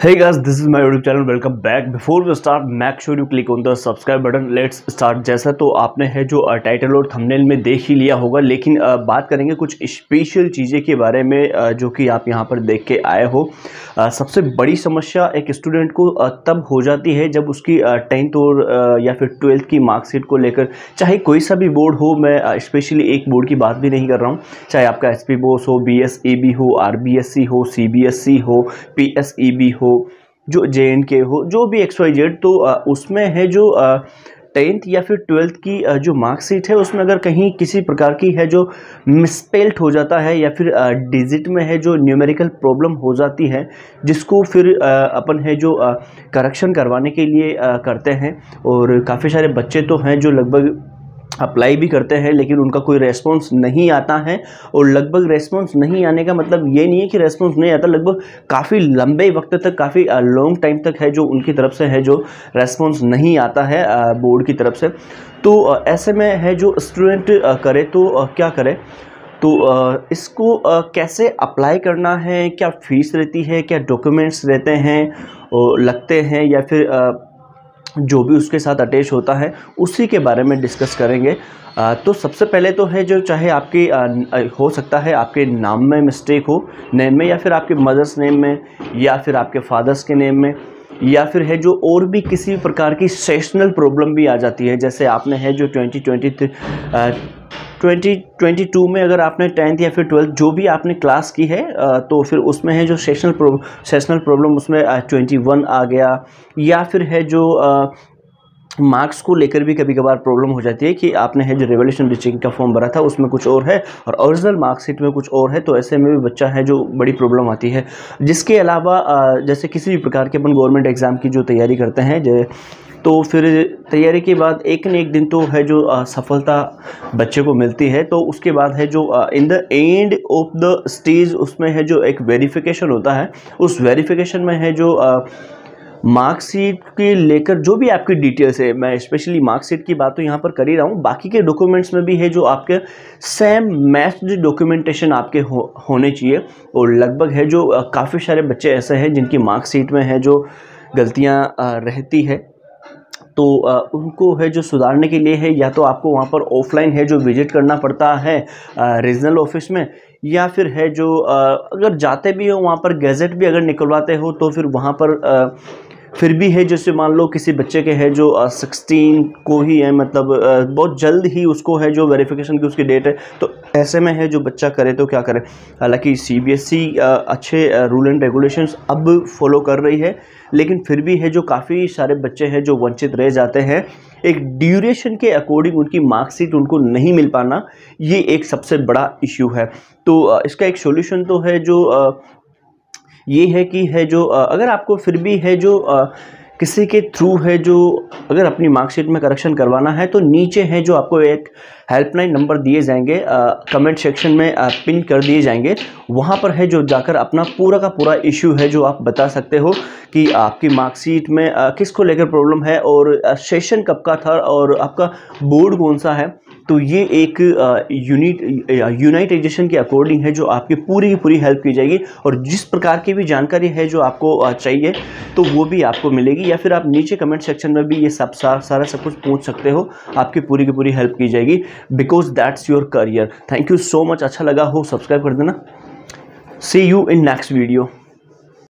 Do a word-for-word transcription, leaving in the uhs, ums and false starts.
Hey guys, this is my YouTube channel. Welcome back. Before we start, make sure you click on the subscribe button. Let's start. जैसा तो आपने है जो title और thumbnail में देख ही लिया होगा, लेकिन आ, बात करेंगे कुछ स्पेशल चीज़ें के बारे में आ, जो कि आप यहाँ पर देख के आए हो। आ, सबसे बड़ी समस्या एक स्टूडेंट को आ, तब हो जाती है जब उसकी टेंथ और आ, या फिर ट्वेल्थ की मार्कशीट को लेकर, चाहे कोई सा भी बोर्ड हो, मैं स्पेशली एक बोर्ड की बात भी नहीं कर रहा हूँ, चाहे आपका एस पी बोस हो, बी एस ई बी हो, आर बी एस सी हो, सी बी एस ई हो, पी एस ई बी हो, जो जे एन के हो, जो भी एक्स वाई जेड, तो आ, उसमें है जो टेंथ या फिर ट्वेल्थ की आ, जो मार्कशीट है, उसमें अगर कहीं किसी प्रकार की है जो मिसपेल्ट हो जाता है या फिर डिजिट में है जो न्यूमेरिकल प्रॉब्लम हो जाती है, जिसको फिर आ, अपन है जो करेक्शन करवाने के लिए आ, करते हैं। और काफ़ी सारे बच्चे तो हैं जो लगभग अप्लाई भी करते हैं, लेकिन उनका कोई रेस्पॉन्स नहीं आता है। और लगभग रेस्पॉन्स नहीं आने का मतलब ये नहीं है कि रेस्पॉन्स नहीं आता, लगभग काफ़ी लंबे वक्त तक, काफ़ी लॉन्ग टाइम तक है जो उनकी तरफ से है जो रेस्पॉन्स नहीं आता है बोर्ड की तरफ से। तो ऐसे में है जो स्टूडेंट करे तो क्या करे, तो इसको कैसे अप्लाई करना है, क्या फ़ीस रहती है, क्या डॉक्यूमेंट्स रहते हैं और लगते हैं, या फिर जो भी उसके साथ अटैच होता है, उसी के बारे में डिस्कस करेंगे। आ, तो सबसे पहले तो है जो, चाहे आपकी आ, हो सकता है आपके नाम में मिस्टेक हो, नेम में, या फिर आपके मदर्स नेम में, या फिर आपके फादर्स के नेम में, या फिर है जो और भी किसी प्रकार की सेशनल प्रॉब्लम भी आ जाती है। जैसे आपने है जो twenty twenty twenty twenty two में अगर आपने टेंथ या फिर ट्वेल्थ जो भी आपने क्लास की है, तो फिर उसमें है जो सेशनल प्रॉब्लम सेशनल प्रॉब्लम उसमें ट्वेंटी वन आ गया, या फिर है जो मार्क्स को लेकर भी कभी कभार प्रॉब्लम हो जाती है कि आपने है जो रिवोल्यूशन रीचेकिंग का फॉर्म भरा था उसमें कुछ और है और ओरिजिनल मार्कशीट में कुछ और है। तो ऐसे में भी बच्चा है जो बड़ी प्रॉब्लम आती है। जिसके अलावा जैसे किसी भी प्रकार के अपन गवर्नमेंट एग्ज़ाम की जो तैयारी करते हैं, जो तो फिर तैयारी के बाद एक न एक दिन तो है जो सफलता बच्चे को मिलती है। तो उसके बाद है जो in the end of the stage उसमें है जो एक वेरिफिकेशन होता है। उस वेरिफिकेशन में है जो मार्कशीट के लेकर जो भी आपकी डिटेल्स है, मैं स्पेशली मार्कशीट की बात तो यहाँ पर कर ही रहा हूँ, बाकी के डॉक्यूमेंट्स में भी है जो आपके सेम मैच्ड डॉक्यूमेंटेशन आपके हो, होने चाहिए। और लगभग है जो काफ़ी सारे बच्चे ऐसे हैं जिनकी मार्कशीट में है जो गलतियाँ रहती है, तो आ, उनको है जो सुधारने के लिए है, या तो आपको वहाँ पर ऑफलाइन है जो विजिट करना पड़ता है रीजनल ऑफिस में, या फिर है जो आ, अगर जाते भी हो वहाँ पर गैजेट भी अगर निकलवाते हो, तो फिर वहाँ पर आ, फिर भी है जैसे मान लो किसी बच्चे के है जो सिक्सटीन को ही है, मतलब आ, बहुत जल्द ही उसको है जो वेरिफिकेशन की उसकी डेट है, तो ऐसे में है जो बच्चा करे तो क्या करे। हालांकि सी बी एस ई अच्छे रूल एंड रेगुलेशंस अब फॉलो कर रही है, लेकिन फिर भी है जो काफ़ी सारे बच्चे हैं जो वंचित रह जाते हैं। एक ड्यूरेशन के अकॉर्डिंग उनकी मार्कशीट उनको नहीं मिल पाना, ये एक सबसे बड़ा इश्यू है। तो इसका एक सॉल्यूशन तो है जो ये है कि है जो अगर आपको फिर भी है जो किसी के थ्रू है जो अगर अपनी मार्कशीट में करेक्शन करवाना है, तो नीचे है जो आपको एक हेल्पलाइन नंबर दिए जाएंगे, कमेंट सेक्शन में आ, पिन कर दिए जाएंगे। वहाँ पर है जो जाकर अपना पूरा का पूरा इश्यू है जो आप बता सकते हो कि आपकी मार्कशीट में आ, किसको लेकर प्रॉब्लम है, और आ, सेशन कब का था, और आपका बोर्ड कौन सा है। तो ये एक यूनिट यूनाइटेशन के अकॉर्डिंग है जो आपकी पूरी की पूरी हेल्प की जाएगी, और जिस प्रकार की भी जानकारी है जो आपको चाहिए तो वो भी आपको मिलेगी, या फिर आप नीचे कमेंट सेक्शन में भी ये सब सारा सारा सब कुछ पूछ सकते हो, आपकी पूरी की पूरी हेल्प की जाएगी, because that's your career. Thank you so much. अच्छा लगा हो सब्सक्राइब कर देना। See you in next video.